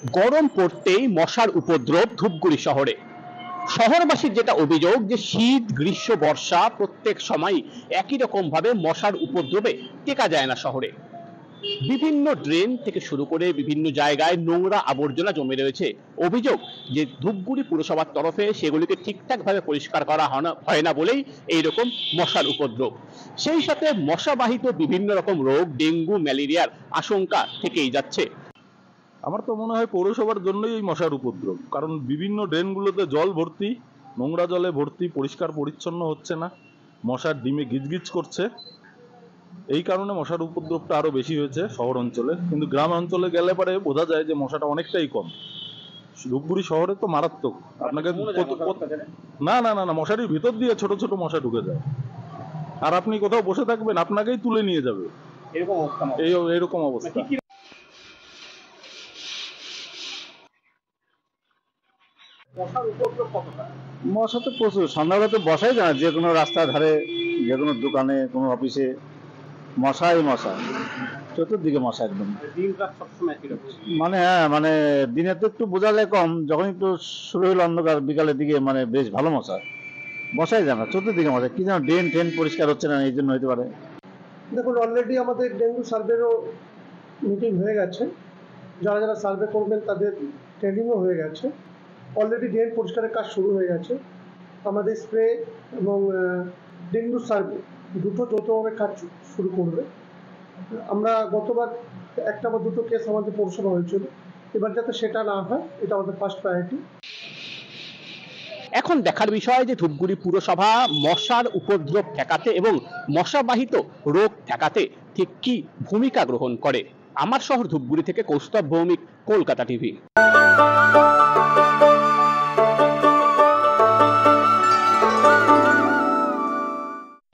গরম পড়তেই মশার উপদ্রব ধূপগুড়ি শহরে। শহরবাসীর যেটা অভিযোগ যে শীত গ্রীষ্ম বর্ষা প্রত্যেক সময় একই রকম ভাবে মশার উপদ্রবে টেকা যায় না শহরে। বিভিন্ন ড্রেন থেকে শুরু করে বিভিন্ন জায়গায় নোংরা আবর্জনা জমে রয়েছে। অভিযোগ যে ধূপগুড়ি পুরসভার তরফে সেগুলিকে ঠিকঠাক ভাবে পরিষ্কার করা হয় না বলেই এইরকম মশার উপদ্রব। সেই সাথে মশাবাহিত বিভিন্ন রকম রোগ ডেঙ্গু ম্যালেরিয়ার আশঙ্কা থেকেই যাচ্ছে। আমার তো মনে হয় পৌরসভার জন্যই এই মশার উপদ্রব, কারণ বিভিন্ন ড্রেনগুলোতে জল ভর্তি, নোংরা জলে ভর্তি, পরিষ্কার পরিচ্ছন্ন হচ্ছে না, মশার ডিমে গিজগিজ করছে। এই কারণে মশার উপদ্রবটা আরো বেশি হয়েছে শহর অঞ্চলে, কিন্তু গ্রাম অঞ্চলে গেলে পরে বোঝা যায় যে মশাটা অনেকটাই কম। ধূপগুড়ি শহরে তো মারাত্মক। আপনাকে না না না না মশারির ভিতর দিয়ে ছোট ছোট মশা ঢুকে যায়, আর আপনি কোথাও বসে থাকবেন আপনাকেই তুলে নিয়ে যাবে, এরকম অবস্থা। মশা তো প্রচুর, সন্ধ্যাবেলা তো বসাই যায় না, যে কোনো রাস্তার ধারে, যে কোনো দোকানে, কোনো অফিসে মশাই মশা, চতুর্দিকে মশা একদম। মানে হ্যাঁ, মানে দিনে তো একটু বোঝা যায় কম, যখন একটু শুরু হলো অন্ধকার বিকালের দিকে মানে বেশ ভালো মশা, বসাই যায় না, চতুর্দিকে মশা। কি যেন ড্রেন ট্রেন পরিষ্কার হচ্ছে না, এই জন্য হতে পারে। দেখুন, অলরেডি আমাদের ডেঙ্গু সার্ভেরও মিটিং হয়ে গেছে, যারা যারা সার্ভে করবেন তাদের ট্রেনিংও হয়ে গেছে। অলরেডি ড্রেন পরিষ্কারের কাজ শুরু হয়ে গেছে। আমাদের স্প্রে এবং ডেঙ্গু সার্ভে দুটো যৌথভাবে কাজ শুরু করবে। আমরা গতবার একটা বা দুটো কেস আমাদের পৌরসভা হয়েছিল, এবার যাতে সেটা না হয় এটা আমাদের ফার্স্ট প্রায়োরিটি। এখন দেখার বিষয় যে ধূপগুড়ি পুরসভা মশার উপদ্রব ঠেকাতে এবং মশাবাহিত রোগ ঠেকাতে ঠিক কি ভূমিকা গ্রহণ করে। আমার শহর ধূপগুড়ি থেকে কৌস্তব ভৌমিক, কলকাতা টিভি।